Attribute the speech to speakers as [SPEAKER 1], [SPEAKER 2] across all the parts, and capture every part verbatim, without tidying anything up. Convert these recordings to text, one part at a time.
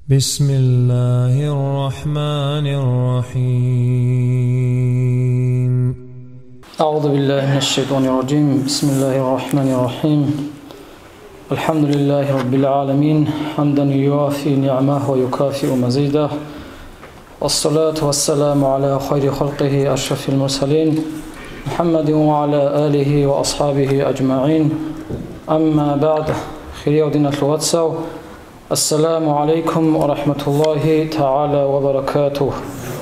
[SPEAKER 1] بسم الله الرحمن الرحيم.
[SPEAKER 2] أعوذ بالله من الشيطان الرجيم. بسم الله الرحمن الرحيم. الحمد لله رب العالمين حمدا يوافي نعمه ويكافئ مزيده، والصلاة والسلام على خير خلقه أشرف المرسلين محمد وعلى آله وأصحابه أجمعين. أما بعد، خير دين الواتساو. السلام عليكم ورحمة الله تعالى وبركاته.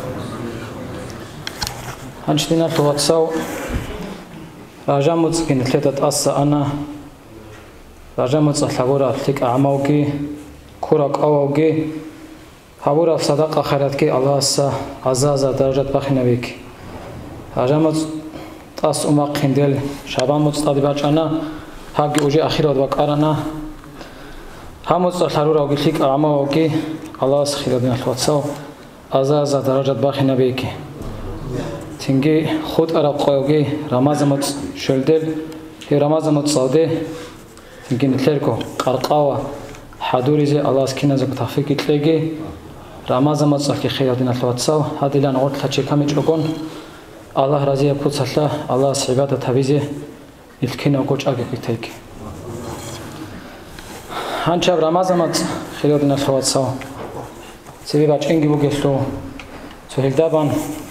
[SPEAKER 2] هنشدين الواتساو راجموت كن ثلاثة أس أنا راجموت صحابورا تلك أعماوكي كورك أووكي حبورا صدقة خيراتك الله سا عزاز درجة بخنا بك راجموت أس أمك خندل شعبان مستقبل أنا هاجي أجي أخيرا وقارنا هموت صحابورا وقلتك أعماوكي الله سخير دين الواتساو عزاز درجة بخنا بك تنگی خود ارا قایوگی رمضانت شلدل هی رمضانت ساده تنگی نتلر کو قرقاوا حدوریزه الله اسکینه زک تفیق اتلگی رمضانت ساکی خیرات نتلوات ساو هدیلان اول خچه کمی چوکن الله رضی بود سلا الله سعیبات تبیزه نتکینه کوچ آگه کتیک هنچه رمضانت خیرات نتلوات ساو سبی بچینگی بگیشلو تو هلدابان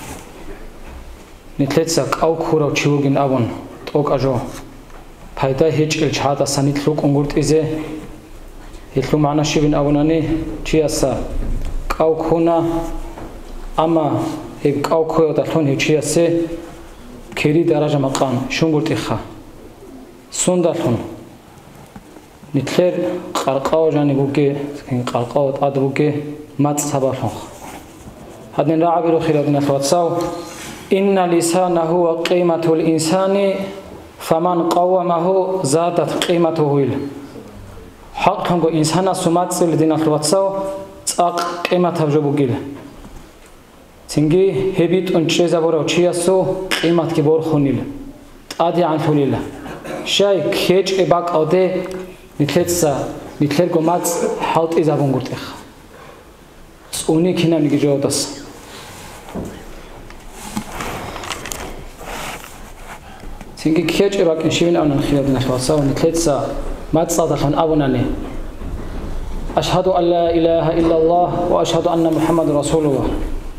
[SPEAKER 2] نتلتسك أو كورا وشيوغين أبون توك أجو فايدا هيج الشهادة سنتلو كونغورت إزه يتلو معنا شيبين أبوناني تشياسا أو كونا أما هيك أو كورا تلون هيج تشياسة كيري درجة مقام شونغورت إخا سون تلون نتلر قرقاو جاني بوكي قرقاو تاد بوكي مات سبالون هذا نرعبيرو خيراتنا تواتساو إن لسانه وقيمة الإنسان فمن قومه زادت قيمته. حق هنگو إنسان سمات سل دين الواتساو تاق قيمة بجبوغيل تنگي هبيت انچيزا برو چياسو قيمة كبور خونيل تادي عن فوليل شاي كيج إباق أوده نتلتسا نتلرگو مات حوت إزا بونگورت إخ سؤوني كنا نگي جو دس تنگی کیچ باکن شیوین آنان خیلی نشواسا و نتلتسا مات صادقان أبوناني أشهد أن لا إله إلا الله وأشهد أن محمد رسول الله.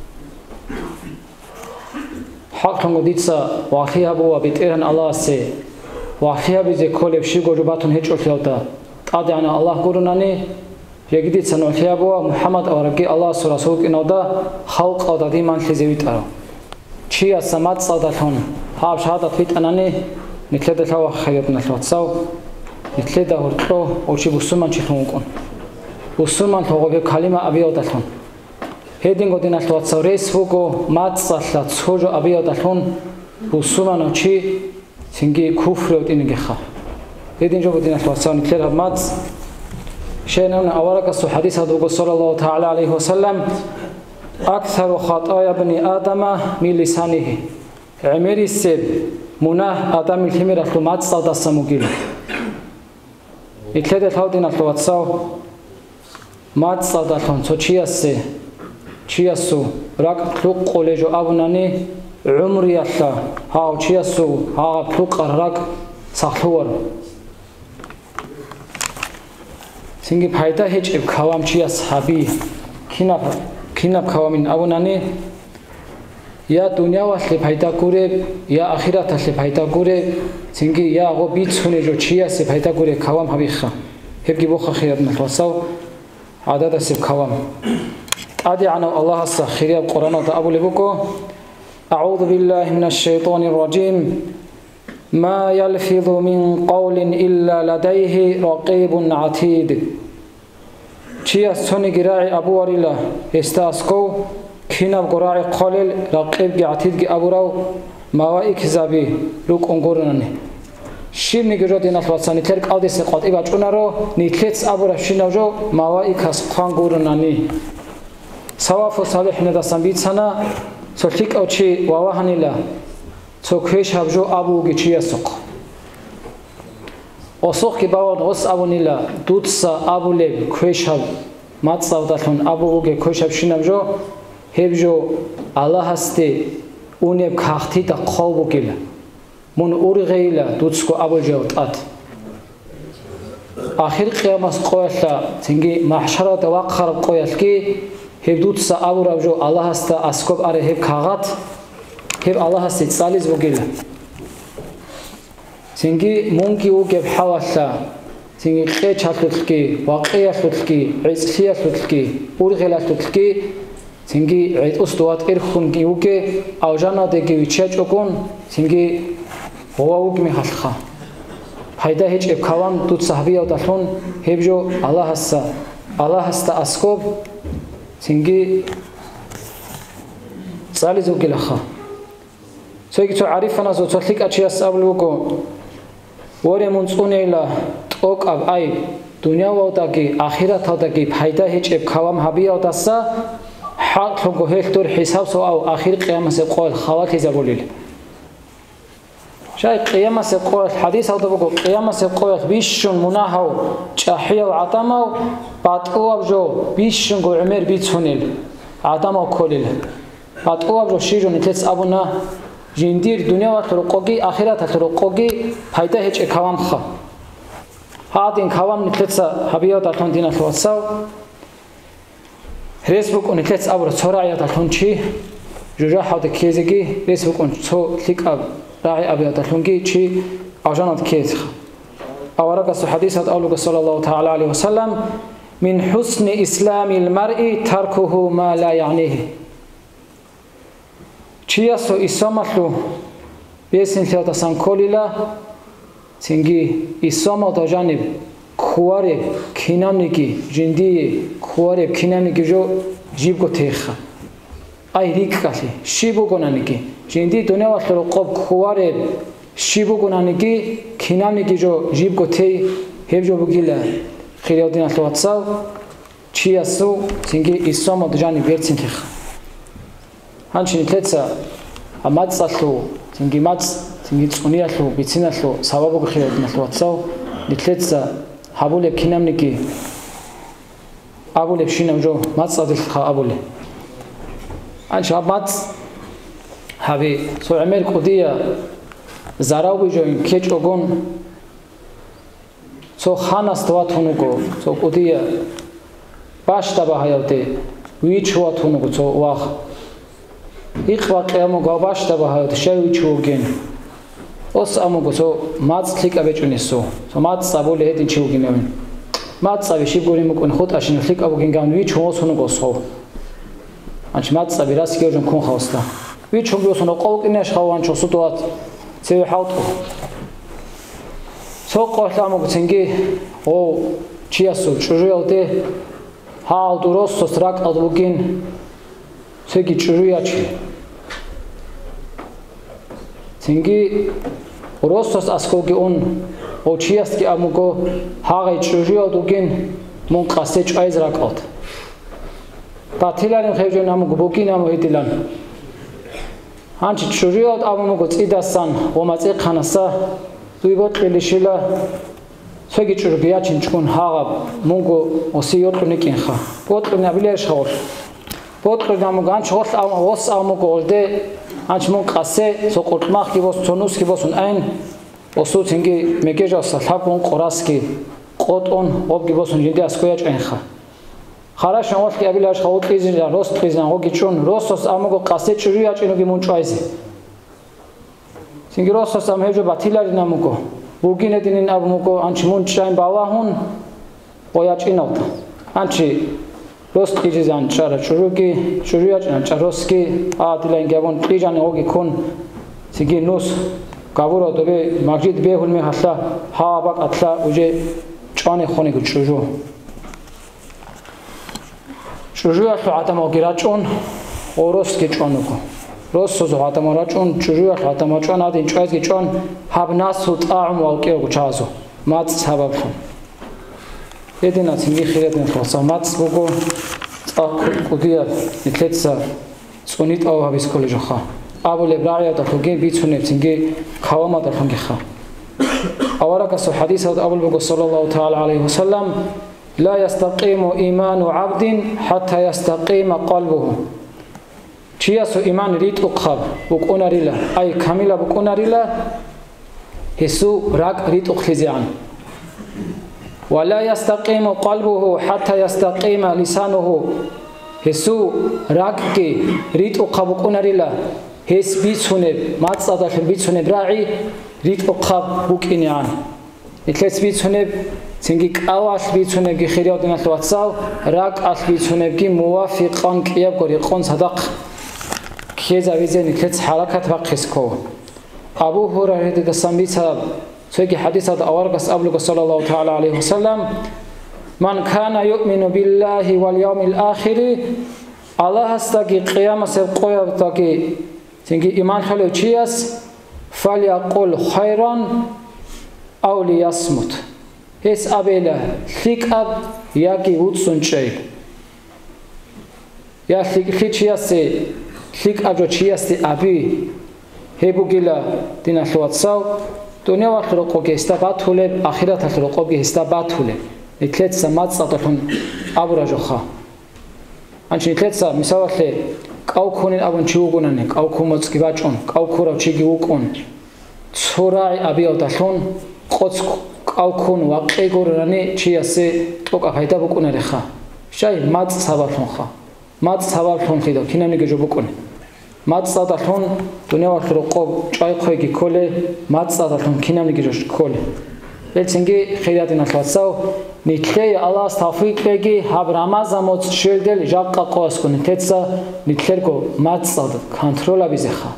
[SPEAKER 2] حق هنگو دیتسا واقعی بوا بیتیرن الله سه واقعی بیزه کلی بشی گوجباتون هیچ اخلاوتا تادی آن الله گورنانی یکی دیتسا نوخیا بوا محمد آرگی الله سو رسول اینودا خلق آدادی من خیزویت آرو چی از سمات صادقان هاب شهادة فيت أناني نتلدا ثوا خيرات نتلواتساو نتلدا هرتلو أوشي بوسمان شيخونكون بوسمان ثوغو كلمة أبيو دالون هيدينغو دي نتلواتساو ريس فوغو مات صالة تسوجو أبيو دالون بوسمان أوشي تنجي كفر ودينغي خا هيدينغو دي نتلواتساو نتلدا مات شينون أوراق السو حديث هدوغو صلى الله تعالى عليه وسلم أكثر خطايا بني آدم من لسانه. عمري السب مناه آدم الحمير أخلومات صادة سموجيل إتلاد الهودين أخلواتساو مات صادة خون سو تشياسي تشياسو راك تلوق قوليجو أبناني عمري الله هاو تشياسو هاو تلوق راك سخلور سنجي بحيدا هيج إبكاوام تشياس حبي كيناب كيناب كوامين أبناني يا دنيا واسلي فايدا كوري يا آخرات اسلي فايدا كوري سنجي يا غو بيتسوني جو تشيا سي فايدا كوري كوام حبيخا هبجي بوخا خيرات نتوساو عدد سب كوام أدي عنا الله السخير القرآن وتأبو لبوكو أعوذ بالله من الشيطان الرجيم ما يلفظ من قول إلا لديه رقيب عتيد تشيا سوني جراعي أبو وريلا استاسكو كيناب قراعي قليل رقيب عتيد أبوراو موائك زابي لوك أنقرنني شير نيجرو دينا ثلاثة تلك أودي سقط إبا جونارو نيتلتس أبورا شيناوجو موائك هسقان قرنني سواف صالح نداسن بيت سنة سلك أو شيء وواهنيلا سوكيش هبجو أبو جيشيا سق أسوق كباون غص أبو نيلا دوتسا أبو لب كيش هب მაწავდალონ აბუგე ქოშაბშინამჟო ჰებჟო ალაჰასტე უნებ ქახთი და ყოვგილა მონ ურღეილა დუცკო აბოჯევტათ ახირ ყიამას ყოელა თინგი მაჰშარა და ვაყხარ ყოელკი ჰებდუცა აბურავჟო ალაჰასტა ასკობ არე ჰებ ქაღათ ჰებ ალაჰასტე წალის ვგილა თინგი მონკი უგებ ჰავალა თინგი ყეჩალხლკი ვაყიალხლკი ეცლიალხლკი ურღელალხლკი თინგი ეტუსტოატ ერხუნკი უგე ავჟანადეგი ვიჩეჭოკონ თინგი ოვაუგმი ხალხა ფაიდა ჰეჭებ ქავამ დუცა ჰავიავდალონ ჰებჟო ალაჰასა ალაჰასტა ასკობ თინგი წალის უგილახა ცოიგიცო არიფანაზო ცოხლიკაჩიას აბლუგო ვორე მონწუნელა ტოკავ აი დუნიავდაგი ახირათავდაგი ფაიდა ჰეჭებ ქავამ ჰავიავდასა ჰალხოგო ჰექტორ ჰესავსო აუ ახირ ყიამასე ყოლ ხავათიზაბოლილი شاي قيامة قوة الحديث هذا بقول قيامة قوة بيشون مناهو شاحية وعتامو باتقوا بجو بيشون جو عمر بيتونيل عتامو كوليل باتقوا بجو شيرون نتلس أبونا جندير دنيا وترقوجي آخرة ترقوجي هيدا هيج كوام خا هادين كوام نتلس هبيات تلون دينا الواتساو ريسبوك ونتلس أبو صراعية تلون شيء جوجا حد كيزجي ريسبوك ونصو ليك أب راعي أبيات الحنجي شيء عجانات كيزخ أورك الحديث أولك صلى الله تعالى عليه وسلم من حسن إسلام المرء تركه ما لا يعنيه شيء سو إسامته بيسن ثلاثة سنكوليلا تنجي إسامة تجانب خوارب كنامنيكي جندي خوارب كنامنيكي جو جيبكو تيخ أي ريك كاتي شيبو كونانيكي جندي دنيا وخلو قب خوارب شيبو كونانيكي كنامنيكي جو جيبكو تي هبجو بقيلا خيريو دينا الواتساو چيا سو تنجي إسامة تجانب بيرتين تيخ هانشين تلتسا أمات سالو تنجي مات تنجي تسونيا لو بيتسينا لو سبابو خيريو دينا الواتساو نتلتسا هابولب كنامنيكي أبولب شينام جو مات صادل خا أبولب أنش أبات هذي سو عمر قدية زراوي جو كيج أقون سو خان استوات هنوكو سو قدية باش تبا هيوتي ويشوات هنوكو سو واخ إخوة قيامو قا باش تبا هيوتي شاي ويشوغين أس أموكو سو مات سليك أبيجوني سو سو مات سابولي هيدين شوغين يومين مات سابي شيبوري مكون خود أشين سليك أبوغين قام ويشوغوس هنوكو سو أنش مات سابي راسي كيوجن كون خواستا ويشوغوس هنو قوك إنيش خوان شو سطوات سيوي حاوتو سو قوة أموكو تنجي أو چياسو چوجويا وده هاو دروس سراك أدوغين سيكي چوجويا چي تنجي روستوس أسكوغي أون أو چياس كي أموكو هاغي چوجويا أدوغين مون قاسي چايز راك أد باتيلان خيجون أموكو بوكين أمو هيدلان هانچ چوجويا أد أموكو تيداسان ومازي خانسا دوی بطلی شیلا سوگی چرگیا چنچکون هاغ مونگو وسیوت کنیکین خا بطل نبیلیش خور بطل نموگان چهار آم واس آمو گولده آنچ مونگ قصه سو قطماخ کی واس تونوس کی واسون این واسو تنگی مکیجا سلحق مونگ قراس کی قط اون آب کی واسون جندی اسکویاج این خا خارش نموت کی ابیلیش خود کیزین یا راست کیزین هوگی چون راستوس آمو گو قصه چرگیا چینوگی مونچایزی سینگیروس هستم هیچ باتیلاری نموکو بوگینه دینین ابموکو آنچه منچایم باواهون باید این آوتا آنچه راست کیجیز آنچاره چروکی چرویاج آنچاروسکی آتیلا اینگیابون کیجانی اوگی کن سینگی نوس کابورا دوبه مجید به هلمی حسلا ها باک اتلا اوجه چانی خونی کو چروجو چروجو اصلا عدم آگیرا چون اوروس کی چانو کو روز سوزو هاتمارا چون چجوری هاتمارا چون آدین چایز کی چون هب ناس و طعم والکی و چازو مات سبب خون یه دینا تیمی خیرت نخواست مات بگو کدیه نتلتسا سونیت آو هبیس کلی جو خا آبو لبراعی در خوگی بیتونه تینگی خوام در خوگی خا آورا کسو حدیث هاد آبو بگو صلی الله تعالی علیه وسلم لا يستقيم إيمان عبد حتى يستقيم قلبه چیاسو ایمان ریت اقخب بکناریلا ای کاملا بکناریلا هسو راک ریت اقخیزیان ولا يستقيم قلبه حتى يستقيم لسانه هسو راك كي ريت اقخب بکناریلا هس بیچونه ماتسادا بیچونه راعی ریت اقخب بکنیان اتلس بیچونه سنگی قواش بیچونه گی خیریات نخواتساو راک اش بیچونه گی موافقان کیاب گوری قون صدق کیز اویزنی کیز حرکت و قسکو ابو هریره د سنبیتا سوی حدیثات اورگس ابلغ صلی الله تعالی علیه وسلم من کان یؤمن بالله والیوم الاخر الله استگی قیامت قیامت تاکی سنگی ایمان خلو چیاس فلیقول خیرا او لیصمت هس ابله خیکاب یاکی وودسون چی یا خیک چیاسی خیک اجو چیاستی ابی هبوگیلا دینا خلواتساو دنیا وقت رو قوگی استباد هوله آخرت رو قوگی استباد هوله نتلت سمات ساتون ابو رجوخا انچ نتلت سا مثال خل قاو کنین ابون چیو گونن قاو کومت کیواچون قاو کورا چیگی وکون سورای ابی اوتاشون قوت قاو کون واقعی گورانی چیاسی توکا فایده بکنه رخا شای مات سوالتون خا مات سوالتون خیدا کینم نگه جو بکنه مات سادتون دنیا وقت رو قاب چای خویگی کله مات سادتون کینم نگیرش کله بلچنگی خیلیات نخواتساو نیتلی الله استافیق بگی هب رمضان شلدل جاقا قاس کنی تتسا نیتلر گو مات سادت کنترل بیزخا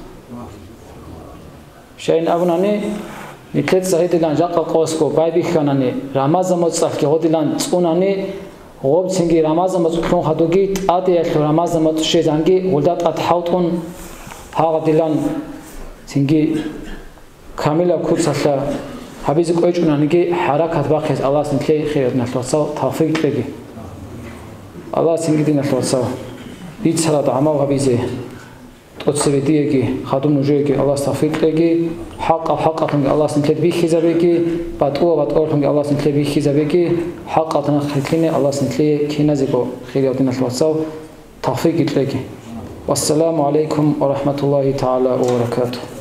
[SPEAKER 2] شاین ابونانی نیتلت سایدلان جاقا قاس کو بای بیخانانی رمضان مصاف که هدیلان چونانی غوب سنگی رمضان مصخون خدوگی آتی اخ رمضان مصشیزانگی ولدت اتحاوتون ها دلان سنگی کاملا کوتسلا حبیز کوچونانگی حرکت باقی الله سنتی خیر نفسا توفیق بگی الله سنگی دین نفسا بیت سلا دعما و حبیزه توسبیدیگی خادم نجویگی الله توفیق بگی حق حقتون الله سنتی بی خیزه بگی بعد او بعد اورتون الله سنتی بی خیزه بگی حقتون خیلی الله سنتی کی نزیکو خیر دین نفسا توفیق بگی والسلام عليكم ورحمة الله تعالى وبركاته.